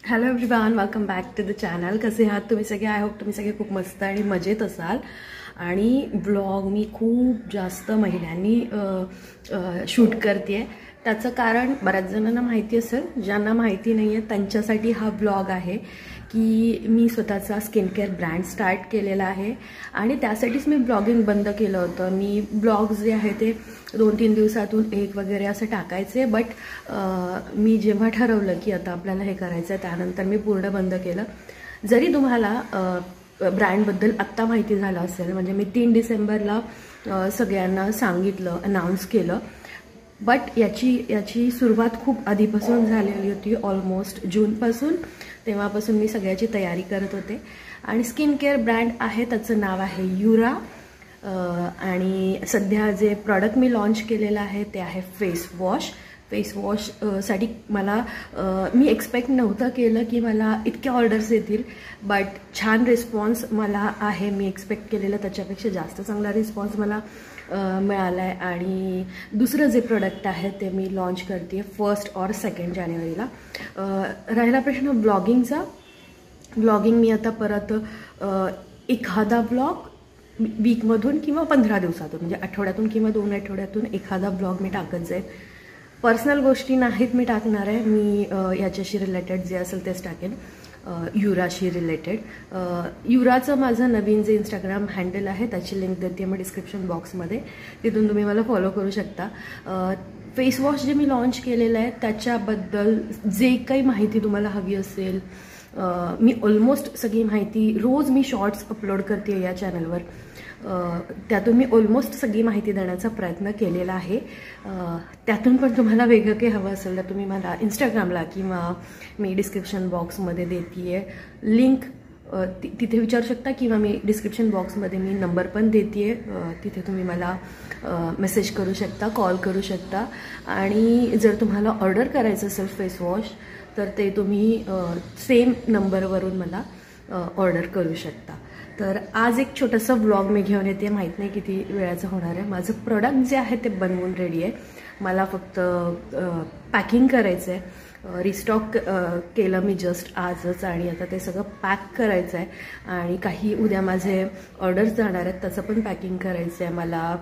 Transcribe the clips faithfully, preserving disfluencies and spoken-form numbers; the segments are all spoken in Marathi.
Hello everyone, welcome back to the channel. कसे आहात तुम्ही सगळे? आय होप तुम्ही सगळे खूप मस्त आणि मजेत असाल. आणि ब्लॉग मी खूप जास्त महिन्यांनी शूट करते आहे. त्याचं कारण बऱ्याच जणांना माहिती असेल, ज्यांना माहिती नाही आहे त्यांच्यासाठी हा ब्लॉग आहे की मी स्वतःचा स्किन केअर ब्रँड स्टार्ट केलेला आहे आणि त्यासाठीच मी ब्लॉगिंग बंद केलं होतं. मी ब्लॉग्स जे आहे ते दोन तीन दिवसातून एक वगैरे असं टाकायचे, बट मी जेव्हा ठरवलं की आता आपल्याला हे करायचं आहे त्यानंतर मी पूर्ण बंद केलं. जरी तुम्हाला ब्रँडबद्दल आत्ता माहिती झालं असेल, म्हणजे मी तीन डिसेंबरला सगळ्यांना सांगितलं, अनाऊन्स केलं, बट याची याची सुरुवात खूप आधीपासून झालेली होती, ऑलमोस्ट जूनपासून. तेव्हापासून मी सगळ्याची तयारी करत होते. आणि स्किन केअर ब्रँड आहे त्याचं नाव आहे युरा. आणि सध्या जे प्रॉडक्ट मी लॉन्च केलेलं आहे ते आहे फेस वॉश. फेस वॉश साठी मला मी एक्सपेक्ट नव्हतं केलं की मला इतक्या ऑर्डर्स येतील, बट छान रिस्पॉन्स मला आहे. मी एक्सपेक्ट केलेलं त्याच्यापेक्षा जास्त चांगला रिस्पॉन्स मला मिळाला आहे. आणि दुसरं जे प्रोडक्ट आहे ते मी लॉन्च करते फर्स्ट और सेकंड जानेवारीला. राहिला प्रश्न ब्लॉगिंगचा. ब्लॉगिंग मी आता परत एखादा ब्लॉग वीकमधून किंवा पंधरा दिवसातून, म्हणजे आठवड्यातून किंवा दोन आठवड्यातून एखादा ब्लॉग मी टाकत जाईल. पर्सनल गोष्टी नाहीत मी टाकणार आहे. मी याच्याशी रिलेटेड जे असेल तेच टाकेन, युराशी रिलेटेड. युराचं माझं नवीन जे इंस्टाग्राम हँडल आहे त्याची लिंक देते मी डिस्क्रिप्शन बॉक्समध्ये, तिथून तुम्ही मला फॉलो करू शकता. फेस वॉश जे मी लॉन्च केलेलं आहे त्याच्याबद्दल जे काही माहिती तुम्हाला हवी असेल, मी ऑलमोस्ट सगळी माहिती, रोज मी शॉर्ट्स अपलोड करते या चॅनलवर, त्यातून मी ऑलमोस्ट सगळी माहिती देण्याचा प्रयत्न केलेला आहे. त्यातून पण तुम्हाला वेगळं काही हवं असेल तर तुम्ही मला इंस्टाग्रामला किंवा मी डिस्क्रिप्शन बॉक्समध्ये देते आहे लिंक, तिथे विचारू शकता, किंवा मी डिस्क्रिप्शन बॉक्समध्ये मी नंबर पण देते आहे, तिथे तुम्ही मला मेसेज करू शकता, कॉल करू शकता. आणि जर तुम्हाला ऑर्डर करायचं असेल फेस वॉश तर ते तुम्ही सेम नंबरवरून मला ऑर्डर करू शकता. तर आज एक छोटंसं व्लॉग मी घेऊन येते. माहीत नाही किती वेळाचं होणार आहे. माझं प्रोडक्ट जे आहे ते बनवून रेडी आहे, मला फक्त पॅकिंग करायचं आहे. रिस्टॉक केलं मी जस्ट आजच आणि आता ते सगळं पॅक करायचं आहे. आणि काही उद्या माझे ऑर्डर्स जाणार आहेत त्याचं पण पॅकिंग करायचं आहे मला.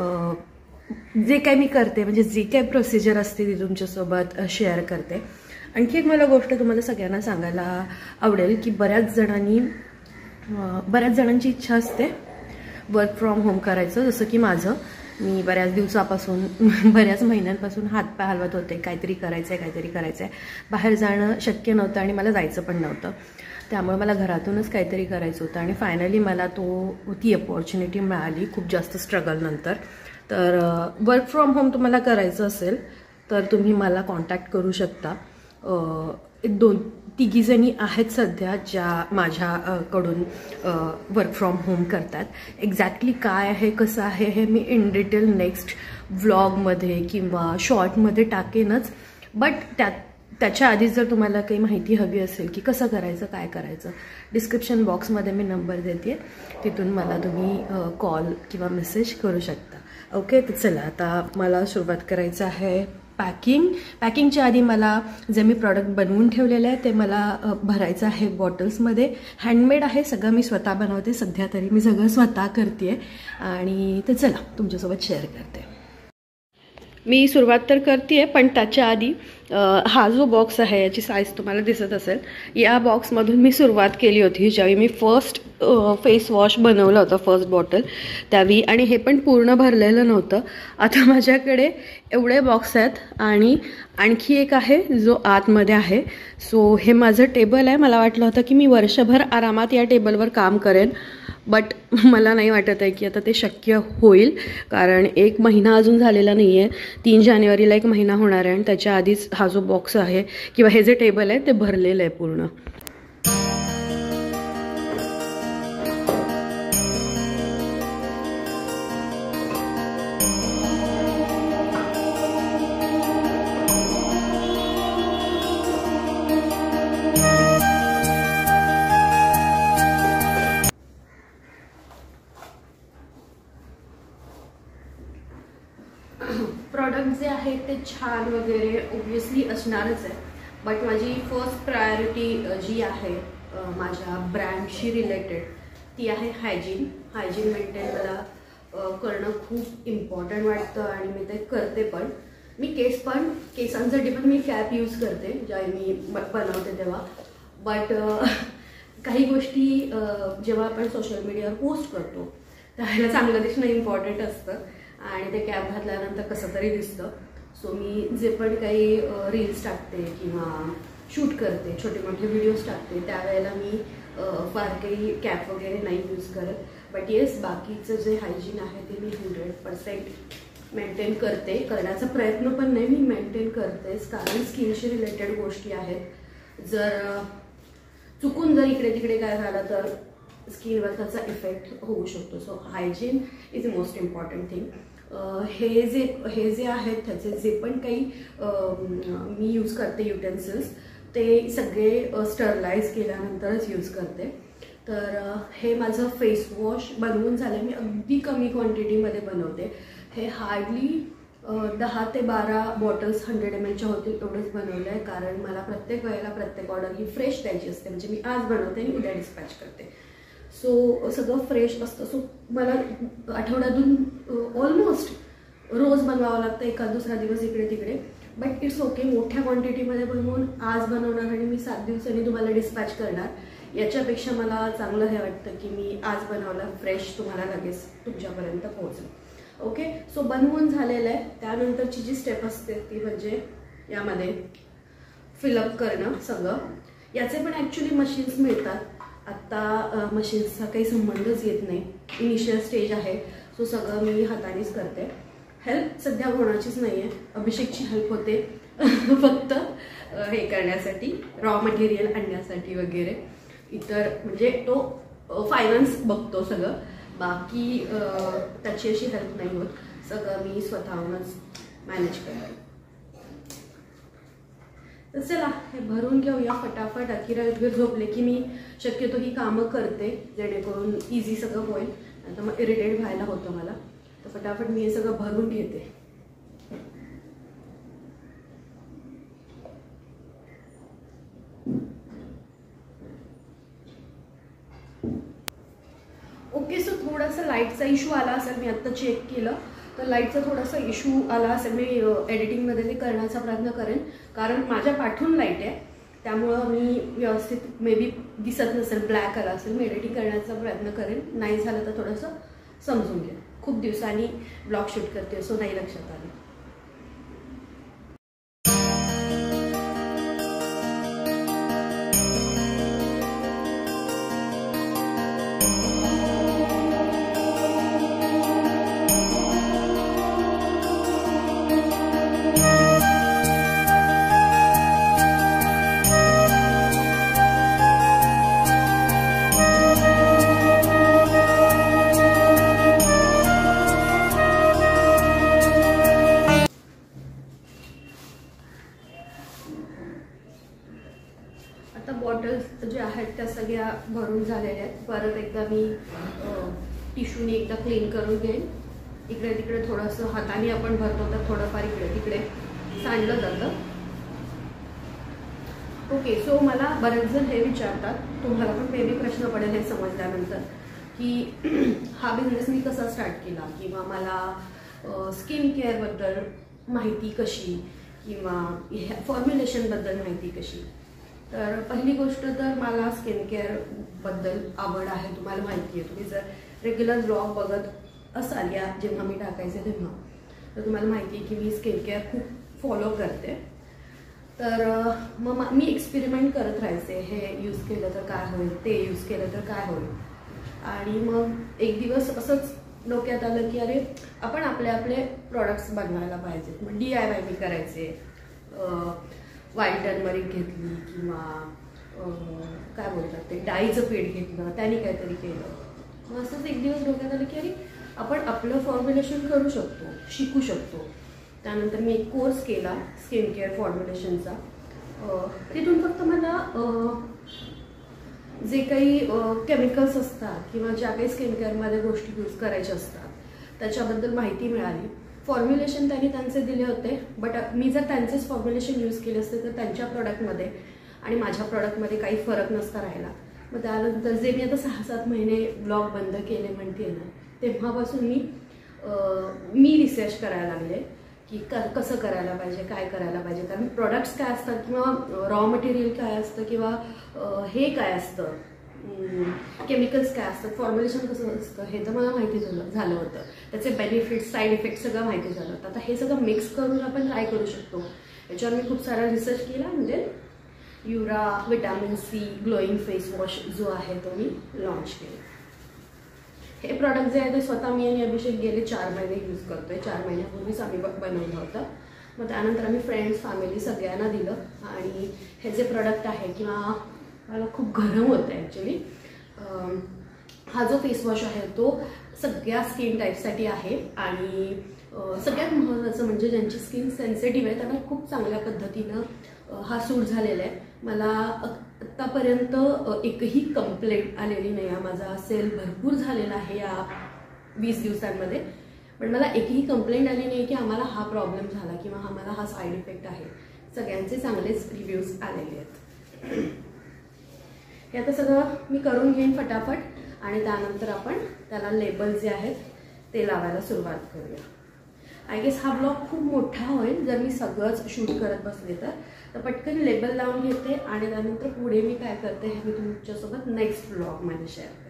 जे काही मी करते, म्हणजे जे काही प्रोसिजर असते ती तुमच्यासोबत शेअर करते. आणखी एक मला गोष्ट तुम्हाला सगळ्यांना सांगायला आवडेल की बऱ्याच जणांनी बऱ्याच जणांची इच्छा असते वर्क फ्रॉम होम करायचं, जसं की माझं. मी बऱ्याच दिवसापासून बऱ्याच महिन्यांपासून हातपाय हलवत होते, काहीतरी करायचं आहे काहीतरी करायचं आहे. बाहेर जाणं शक्य नव्हतं आणि मला जायचं पण नव्हतं, त्यामुळे मला घरातूनच काहीतरी करायचं होतं. आणि फायनली मला तो ती अपॉर्च्युनिटी मिळाली खूप जास्त स्ट्रगलनंतर. तर वर्क फ्रॉम होम तुम्हाला करायचं असेल तर तुम्ही मला कॉन्टॅक्ट करू शकता. एक दोन तिघीजणी आहेत सध्या ज्या माझ्याकडून वर्क फ्रॉम होम करतात. एक्झॅक्टली काय आहे कसं आहे हे मी इन डिटेल नेक्स्ट व्लॉगमध्ये किंवा शॉर्टमध्ये टाकेनच, बट त्यात त्याच्या आधीच जर तुम्हाला काही माहिती हवी असेल की कसं करायचं काय करायचं, डिस्क्रिप्शन बॉक्समध्ये मी नंबर देते, तिथून मला तुम्ही कॉल किंवा मेसेज करू शकता. ओके, तर चला आता मला सुरुवात करायचं आहे पॅकिंग. पॅकिंगच्या आधी मला जे मी प्रॉडक्ट बनवून ठेवलेलं आहे ते मला भरायचं आहे बॉटल्समध्ये. हँडमेड आहे सगळं, मी स्वतः बनवते. सध्या तरी मी सगळं स्वतः करते आहे आणि ते चला तुमच्यासोबत शेअर करते. मी सुरुवात तर करते आहे, पण त्याच्या आधी हा जो बॉक्स आहे याची साईज तुम्हाला दिसत असेल, या बॉक्समधून मी सुरुवात केली होती ज्यावेळी मी फर्स्ट फेस वॉश बनवलं होतं, फर्स्ट बॉटल त्यावेळी. आणि हे पण पूर्ण भरलेलं नव्हतं. आता माझ्याकडे एवढे बॉक्स आहेत आणि आणखी एक आहे जो आतमध्ये आहे. सो हे माझं टेबल आहे. मला वाटलं होतं की मी वर्षभर आरामात या टेबलवर काम करेन, बट मला नाही वाटत आहे की आता ते शक्य होईल, कारण एक महिना अजून झालेला नाही आहे. तीन जानेवारीला एक महिना होणार आहे आणि त्याच्या आधीच हा जो बॉक्स आहे किंवा हे जे टेबल आहे ते भरलेलं आहे पूर्ण. प्रॉडक्ट जे आहे ते छान वगैरे ऑब्वियसली असणारच आहे, बट माझी फर्स्ट प्रायोरिटी जी आहे माझ्या ब्रँडशी रिलेटेड ती आहे हायजीन. हायजीन मेंटेन मला करणं खूप इम्पॉर्टंट वाटतं आणि मी ते करते पण. मी केस पण केसांसाठी पण मी कॅप यूज करते ज्यावेळी मी बनवते तेव्हा. बट काही गोष्टी जेव्हा आपण सोशल मीडियावर पोस्ट करतो त्यावेळेला चांगलं दिसणं इम्पॉर्टंट असतं आणि ते कॅप घातल्यानंतर कसं तरी दिसतं. सो मी जे पण काही रील्स टाकते किंवा शूट करते, छोटे मोठे व्हिडिओज टाकते, त्यावेळेला मी फार काही कॅप वगैरे नाही यूज करत. बट येस, बाकीचं जे हायजीन आहे ते मी हंड्रेड पर्सेंट मेंटेन करते. करण्याचा प्रयत्न पण नाही, मी मेंटेन करतेच, कारण स्किनशी रिलेटेड गोष्टी आहेत. जर चुकून जर इकडे तिकडे काय झालं तर स्किनवर त्याचा इफेक्ट होऊ शकतो. So hygiene is a most important thing. हे जे हे जे आहेत त्याचे जे पण काही मी यूज करते युटेन्सिल्स ते सगळे स्टरलाइज केल्यानंतरच यूज करते. तर हे माझं फेस वॉश बनवून झालं. मी अगदी कमी क्वांटिटीमध्ये बनवते. हे हार्डली दहा ते बारा बॉटल्स हंड्रेड एम एलच्या होतील एवढंच बनवलं आहे, कारण मला प्रत्येक वेळेला प्रत्येक ऑर्डर ही फ्रेश द्यायची असते. म्हणजे मी आज बनवते आणि उद्या डिस्पॅच करते. सो सगळं फ्रेश असतं. सो मला आठवड्यातून ऑलमोस्ट रोज बनवावं लागतं, एखाद दुसरा दिवस इकडे तिकडे. But it's okay. मोठ्या क्वांटिटीमध्ये बनवून आज बनवणार आणि मी सात दिवसांनी तुम्हाला डिस्पॅच करणार, याच्यापेक्षा मला चांगलं हे वाटतं की मी आज बनवलं, फ्रेश तुम्हाला लगेच तुमच्यापर्यंत पोहोचेल. ओके. सो बनवून झालेलं आहे. त्यानंतरची जी स्टेप असते ती म्हणजे यामध्ये फिलअप करणं सगळं. याचे पण ॲक्च्युली मशीन्स मिळतात. आत्ता मशीन्सचा काही संबंधच येत नाही, इनिशियल स्टेज आहे. सो सगळं मी हातानेच करते. हेल्प सध्या कोणाचीच नाही आहे. अभिषेकची हेल्प होते फक्त हे करण्यासाठी, रॉ मटेरियल आणण्यासाठी वगैरे. इतर म्हणजे तो फायनान्स बघतो सगळं, बाकी त्याची अशी हेल्प नाही होत. सगळं मी स्वतःहूनच मॅनेज करते. तर चला हे भरून घेऊया फटाफट. अकिरा इतके झोपले की मी शक्यतो ही कामं करते जेणेकरून इझी सगळं होईल, नंतर मग इरिटेट व्हायला होतं मला. तर फटाफट मी हे सगळं भरून घेते. ओके. सो थोडासा लाईटचा इश्यू आला असेल, मी आत्ता चेक केलं तर लाईटचा थोडासा इश्यू आला असेल. मी एडिटिंगमध्ये ते करण्याचा प्रयत्न करेन, कारण माझ्या पाठून लाईट आहे त्यामुळं मी व्यवस्थित मे बी दिसत नसेल, ब्लॅक आला असेल. मी एडिटिंग करण्याचा प्रयत्न करेन, नाही झालं तर थोडंसं समजून घ्या. खूप दिवसांनी ब्लॉग शूट करते सो नाही लक्षात आलं. आता बॉटल्स जे आहेत त्या सगळ्या भरून झालेल्या आहेत. परत एकदा मी टिश्यूने एकदा क्लीन करून घेईन. इकडे तिकडे थोडंसं हाताने आपण भरतो तर थोडंफार इकडे तिकडे सांडलं जातं. ओके. सो मला बरेच जण हे विचारतात, तुम्हाला पण मे बी प्रश्न पडेल हे समजल्यानंतर, की हा बिझनेस मी कसा स्टार्ट केला किंवा मला स्किन केअरबद्दल माहिती कशी किंवा फॉर्म्युलेशनबद्दल माहिती कशी. तर पहिली गोष्ट तर मला स्किन केअरबद्दल आवड आहे, तुम्हाला माहिती आहे. तुम्ही जर रेग्युलर ब्लॉग बघत असाल या जेव्हा मी टाकायचे तेव्हा, तर तुम्हाला माहिती आहे की मी स्किन केअर खूप फॉलो करते. तर मग मी एक्सपेरिमेंट करत राहायचे, हे यूज केलं तर काय होईल, ते यूज केलं तर काय होईल. आणि मग एक दिवस असंच डोक्यात आलं की अरे आपण आपले आपले प्रॉडक्ट्स बनवायला पाहिजेत. मग डी आय वाय मी करायचे, व्हाईट टर्मरिक घेतली किंवा काय बोलतात ते डाळीचं पीठ घेतलं, त्याने काहीतरी केलं. मग असंच एक दिवस डोक्यात आलं की अरे आपण आपलं फॉर्म्युलेशन करू शकतो, शिकू शकतो. त्यानंतर मी एक कोर्स केला स्किन केअर फॉर्म्युलेशनचा. तिथून फक्त मला जे काही केमिकल्स असतात किंवा ज्या काही स्किन केअरमध्ये गोष्टी यूज करायच्या असतात त्याच्याबद्दल माहिती मिळाली. फॉर्म्युलेशन त्यांनी त्यांचे दिले होते, बट मी जर त्यांचेच फॉर्म्युलेशन यूज केले असते तर त्यांच्या प्रॉडक्टमध्ये आणि माझ्या प्रॉडक्टमध्ये काही फरक नसता राहिला. मग त्यानंतर जे मी आता सहा सात महिने ब्लॉग बंद केले म्हणते ना, तेव्हापासून मी मी रिसर्च करायला लागले की क कसं करायला पाहिजे, काय करायला पाहिजे. कारण प्रॉडक्ट्स काय असतात किंवा रॉ मटेरियल काय असतं किंवा हे काय असतं, केमिकल्स काय असतात, फॉर्म्युलेशन कसं असतं हे तर मला माहिती झालं झालं होतं. त्याचे बेनिफिट्स, साईड इफेक्ट्स सगळं माहिती झालं होतं. आता हे सगळं मिक्स करून आपण ट्राय करू शकतो. याच्यावर मी खूप सारा रिसर्च केला. म्हणजे Yura vitamin C glowing face wash जो आहे तो मी लॉन्च केला. हे प्रॉडक्ट जे आहे ते स्वतः मी आणि अभिषेक गेले चार महिने यूज करतोय. चार महिन्यापूर्वीच आम्ही बनवलं होतं. मग त्यानंतर आम्ही फ्रेंड्स, फॅमिली सगळ्यांना दिलं. आणि हे जे प्रॉडक्ट आहे किंवा मला खूप गरम होतं ॲक्च्युली, हा जो फेस वॉश आहे तो सगळ्या स्किन टाईपसाठी आहे. आणि सगळ्यात महत्त्वाचं म्हणजे ज्यांची स्किन सेन्सिटिव्ह आहे त्यांना खूप चांगल्या पद्धतीनं हा सूट झालेला आहे. मला आत्तापर्यंत एकही कंप्लेंट आलेली नाही आहे. माझा सेल भरपूर झालेला आहे या वीस दिवसांमध्ये, पण मला एकही कंप्लेंट आली नाही की आम्हाला हा प्रॉब्लेम झाला किंवा आम्हाला हा साईड इफेक्ट आहे. सगळ्यांचे चांगलेच रिव्ह्यूज आलेले आहेत. हे आता सगळं मी करून घेईन फटाफट आणि त्यानंतर आपण त्याला लेबल जे आहेत ते लावायला सुरुवात करूया. आय गेस हा ब्लॉग खूप मोठा होईल जर मी सगळंच शूट करत बसले तर. तर पटकन लेबल लावून घेते आणि त्यानंतर पुढे मी काय करते हे मी तुमच्यासोबत नेक्स्ट ब्लॉगमध्ये शेअर करेन.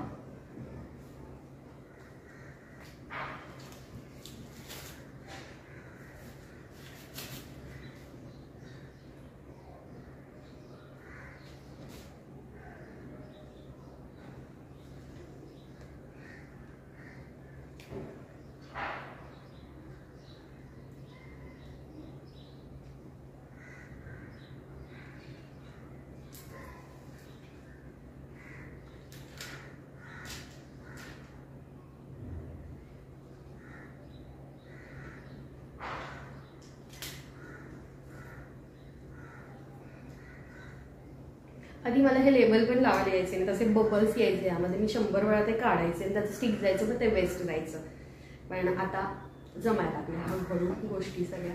आधी मला हे लेबल पण लावायला यायचे नाही, तसे बबल्स यायचे यामध्ये. मी शंभर वेळा ते काढायचे आणि त्याचं स्टिक जायचं पण ते वेस्ट जायचं. पण आता जमायला लागले हळूहळू गोष्टी सगळ्या.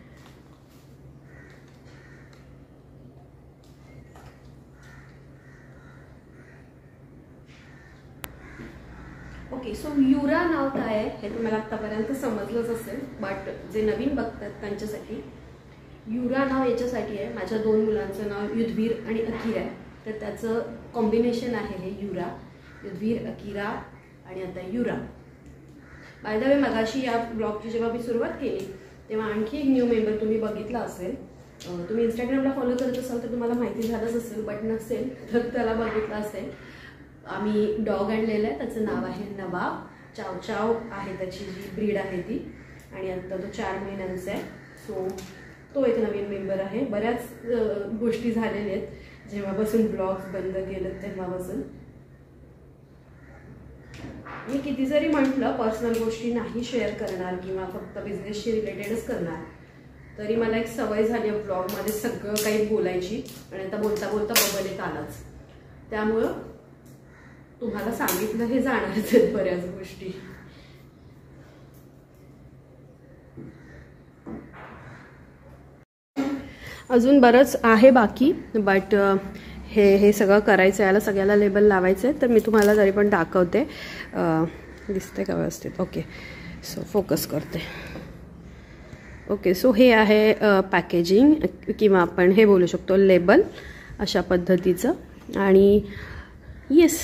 ओके, सो युरा नाव काय आहे हे तुम्हाला आत्तापर्यंत समजलंच असेल, बट जे नवीन बघतात त्यांच्यासाठी युरा नाव याच्यासाठी आहे. माझ्या दोन मुलांचं नाव युद्धवीर आणि अकिरा आहे, तर त्याचं कॉम्बिनेशन आहे हे युरा. युद्धवीर, अकिरा आणि आता युरा. बाय द वे, मगाशी या ब्लॉगची जेव्हा मी सुरुवात केली तेव्हा आणखी एक न्यू मेंबर तुम्ही बघितला असेल. तुम्ही इंस्टाग्रामला फॉलो करत असाल तर तुम्हाला माहिती झालंच असेल, बट नसेल तर त्याला बघितलं असेल. आम्ही डॉग आणलेलं आहे, त्याचं नाव आहे नवाब. चाव चाव आहे त्याची जी ब्रीड आहे ती, आणि आता तो चार महिन्यांचा आहे. सो तो एक नवीन मेंबर आहे. बऱ्याच गोष्टी झालेल्या आहेत जेव्हापासून ब्लॉग्स बंद केलं तेव्हापासून. मी किती जरी म्हटलं पर्सनल गोष्टी नाही शेअर करणार किंवा फक्त बिझनेसशी रिलेटेडच करणार, तरी मला एक सवय झाली आहे ब्लॉगमध्ये सगळं काही बोलायची. आणि आता बोलता बोलता बबल एक आलाच, त्यामुळं तुम्हाला सांगितलं हे जाणारच आहेत बऱ्याच गोष्टी. अजून बरंच आहे बाकी, बट हे हे सगळं करायचं आहे. याला सगळ्याला लेबल लावायचं आहे, तर मी तुम्हाला तरी पण दाखवते. दिसते का व्यवस्थित? ओके, सो फोकस करते. ओके, सो हे आहे पॅकेजिंग किंवा आपण हे बोलू शकतो लेबल, अशा पद्धतीचं. आणि येस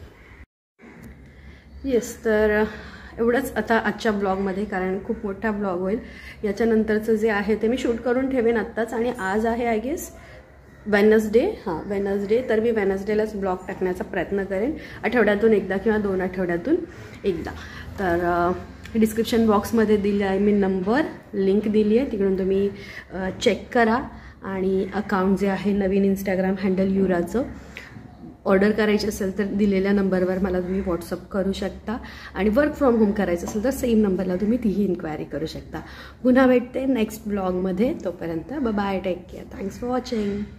येस तर एवढंच आता आजच्या ब्लॉगमध्ये, कारण खूप मोठा ब्लॉग होईल. याच्यानंतरचं जे आहे ते मी शूट करून ठेवेन आत्ताच. आणि आज आहे आय गेस वेनसडे. हां, वेनसडे. तर मी वेनसडेलाच ब्लॉग टाकण्याचा प्रयत्न करेन, आठवड्यातून एकदा किंवा दोन आठवड्यातून एकदा. तर डिस्क्रिप्शन बॉक्समध्ये दिले आहे मी नंबर, लिंक दिली आहे, तिकडून तुम्ही चेक करा. आणि अकाउंट जे आहे नवीन इंस्टाग्राम हँडल युराचं, ऑर्डर करायची असेल तर दिलेल्या नंबरवर मला तुम्ही व्हॉट्सअप करू शकता. आणि वर्क फ्रॉम होम करायचं असेल तर सेम नंबरला तुम्ही तीही इन्क्वायरी करू शकता. पुन्हा भेटते नेक्स्ट ब्लॉगमध्ये. तोपर्यंत bye, take care, thanks for watching.